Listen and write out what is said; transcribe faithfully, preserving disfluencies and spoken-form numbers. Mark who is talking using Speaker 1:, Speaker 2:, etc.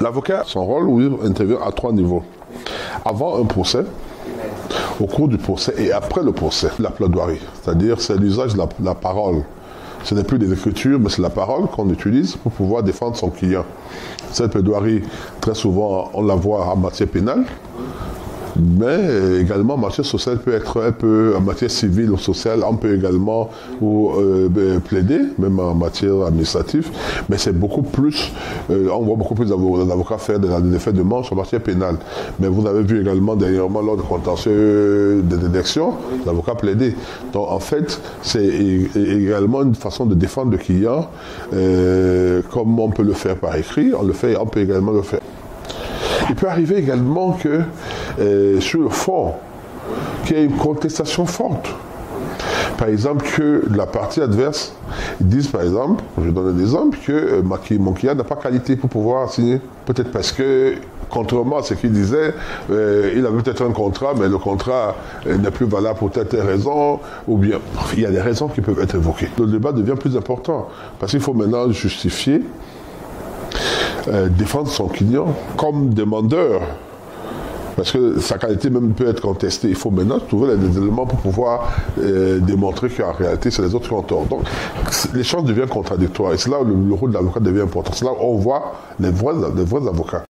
Speaker 1: L'avocat, son rôle, oui, intervient à trois niveaux. Avant un procès, au cours du procès et après le procès, la plaidoirie. C'est-à-dire, c'est l'usage de la, la parole. Ce n'est plus des écritures, mais c'est la parole qu'on utilise pour pouvoir défendre son client. Cette plaidoirie, très souvent, on la voit en matière pénale, mais également en matière sociale, peut être, elle peut, en matière civile ou sociale, on peut également ou, euh, plaider, même en matière administrative, mais c'est beaucoup plus, euh, on voit beaucoup plus d'avocats faire des effets de manche en matière pénale. Mais vous avez vu également dernièrement lors de contentieux des élections, l'avocat plaider. Donc en fait, c'est également une façon de défendre le client, euh, comme on peut le faire par écrit, on le fait, on peut également le faire. Il peut arriver également que, euh, sur le fond, qu'il y ait une contestation forte. Par exemple, que la partie adverse dise, par exemple, je donne un exemple, que euh, mon client n'a pas qualité pour pouvoir signer. Peut-être parce que, contrairement à ce qu'il disait, euh, il avait peut-être un contrat, mais le contrat euh, n'est plus valable pour telle, telle raison, ou bien, il y a des raisons qui peuvent être évoquées. Le débat devient plus important, parce qu'il faut maintenant justifier Euh, défendre son client comme demandeur, parce que sa qualité même peut être contestée. Il faut maintenant trouver les éléments pour pouvoir euh, démontrer qu'en réalité c'est les autres qui ont tort. Donc les choses deviennent contradictoires et c'est là où le, le rôle de l'avocat devient important. C'est là où on voit les vrais, les vrais avocats.